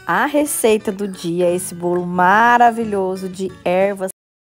A receita do dia é esse bolo maravilhoso de ervas.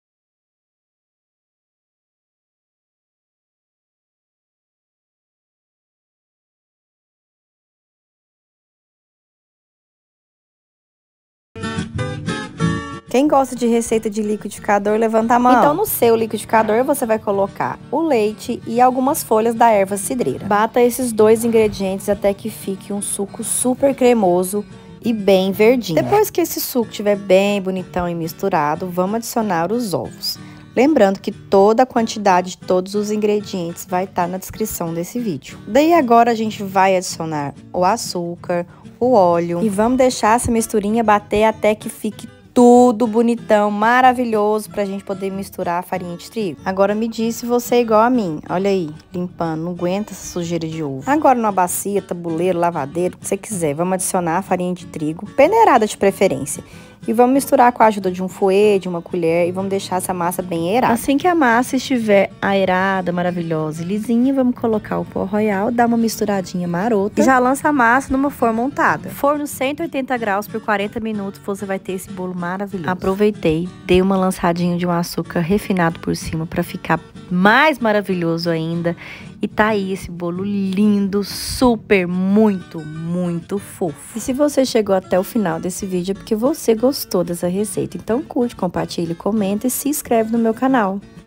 Quem gosta de receita de liquidificador, levanta a mão. Então, no seu liquidificador, você vai colocar o leite e algumas folhas da erva cidreira. Bata esses dois ingredientes até que fique um suco super cremoso e bem verdinho. Depois que esse suco estiver bem bonitão e misturado, vamos adicionar os ovos. Lembrando que toda a quantidade de todos os ingredientes vai estar na descrição desse vídeo. Daí agora a gente vai adicionar o açúcar, o óleo e vamos deixar essa misturinha bater até que fique tudo bonitão, maravilhoso, pra gente poder misturar a farinha de trigo. Agora me diz se você é igual a mim. Olha aí, limpando, não aguenta essa sujeira de ovo. Agora numa bacia, tabuleiro, lavadeiro, o que você quiser, vamos adicionar a farinha de trigo, peneirada de preferência. E vamos misturar com a ajuda de um fouet, de uma colher, e vamos deixar essa massa bem aerada. Assim que a massa estiver aerada, maravilhosa e lisinha, vamos colocar o pó royal, dar uma misturadinha marota e já lança a massa numa forma untada. Forno 180 graus por 40 minutos, você vai ter esse bolo maravilhoso. Aproveitei, dei uma lançadinha de um açúcar refinado por cima para ficar mais maravilhoso ainda. E tá aí esse bolo lindo, super, muito fofo. E se você chegou até o final desse vídeo é porque você gostou dessa receita. Então curte, compartilhe, comenta e se inscreve no meu canal.